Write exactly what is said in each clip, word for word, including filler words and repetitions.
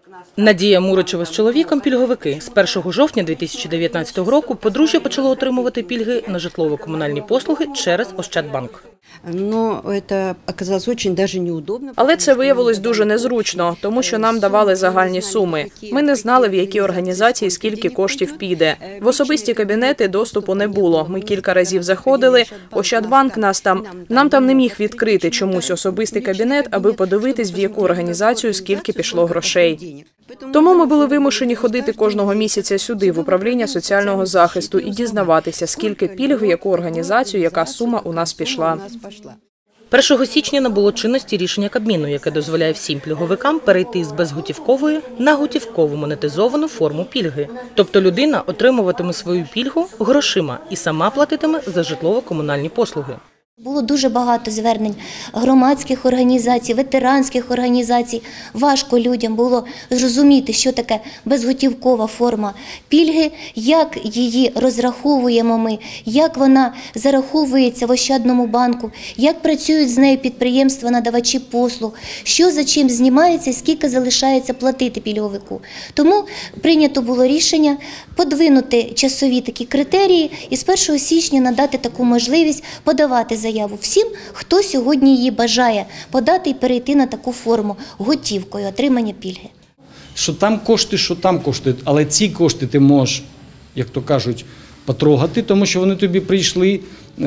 Надія Муричева з чоловіком – пільговики. З першого жовтня дві тисячі дев'ятнадцятого року подружжя почало отримувати пільги на житлово-комунальні послуги через Ощадбанк. Але це виявилось дуже незручно, тому що нам давали загальні суми. Ми не знали, в які організації скільки коштів піде. В особисті кабінети доступу не було. Ми кілька разів заходили, Ощадбанк нас там, нам там не міг відкрити чомусь особистий кабінет, аби подивитись, в яку організацію скільки пішло грошей. Тому ми були вимушені ходити кожного місяця сюди, в управління соціального захисту, і дізнаватися, скільки пільг, в яку організацію, яка сума у нас пішла. першого січня набуло чинності рішення Кабміну, яке дозволяє всім пільговикам перейти з безготівкової на готівкову монетизовану форму пільги. Тобто людина отримуватиме свою пільгу грошима і сама платитиме за житлово-комунальні послуги. Було дуже багато звернень громадських організацій, ветеранських організацій. Важко людям було зрозуміти, що таке безготівкова форма пільги, як її розраховуємо ми, як вона зараховується в Ощадному банку, як працюють з нею підприємства-надавачі послуг, що за чим знімається і скільки залишається платити пільговику. Тому прийнято було рішення подвинути часові такі критерії і з першого січня надати таку можливість подавати заяву. заяву всім, хто сьогодні її бажає подати і перейти на таку форму готівкою отримання пільги. Що там кошти, що там кошти, але ці кошти ти можеш, як то кажуть, потрогати, тому що вони тобі прийшли,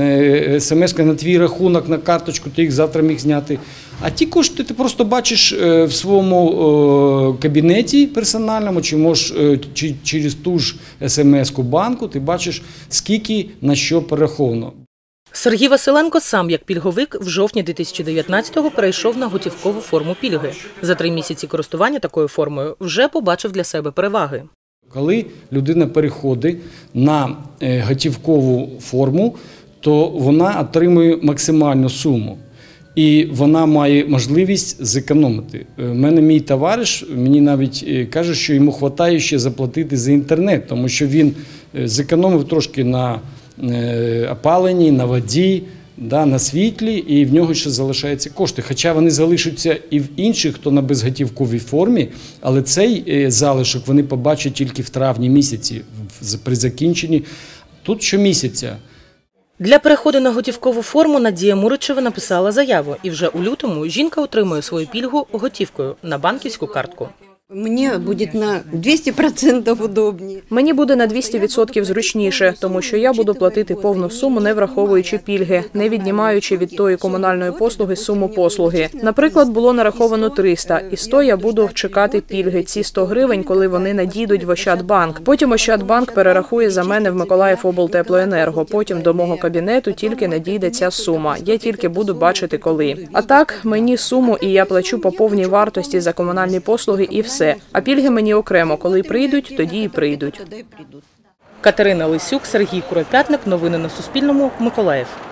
смс-ка на твій рахунок, на карточку, ти їх завтра міг зняти. А ті кошти ти просто бачиш в своєму кабінеті персональному, чи можеш чи через ту ж смс-ку банку, ти бачиш, скільки на що перераховано. Сергій Василенко сам, як пільговик, в жовтні дві тисячі дев'ятнадцятого перейшов на готівкову форму пільги. За три місяці користування такою формою вже побачив для себе переваги. Коли людина переходить на готівкову форму, то вона отримує максимальну суму. І вона має можливість зекономити. У мене мій товариш, мені навіть каже, що йому вистачає ще заплатити за інтернет, тому що він зекономив трошки на опаленні, на воді, да, на світлі, і в нього ще залишаються кошти. Хоча вони залишаться і в інших, хто на безготівковій формі, але цей залишок вони побачать тільки в травні місяці, при закінченні. Тут щомісяця. Для переходу на готівкову форму Надія Муричева написала заяву, і вже у лютому жінка отримує свою пільгу готівкою на банківську картку. Мені буде на двісті відсотків удобніше. Мені буде на двісті відсотків зручніше, тому що я буду платити повну суму, не враховуючи пільги, не віднімаючи від тої комунальної послуги суму послуги. Наприклад, було нараховано триста, і сто я буду чекати пільги, ці сто гривень, коли вони надійдуть в Ощадбанк. Потім Ощадбанк перерахує за мене в Миколаївоблтеплоенерго, потім до мого кабінету тільки надійде ця сума. Я тільки буду бачити, коли. А так, мені суму, і я плачу по повній вартості за комунальні послуги, і все. А пільги мені окремо. Коли прийдуть, тоді і прийдуть. Катерина Лисюк, Сергій Куропятник. Новини на Суспільному. Миколаїв.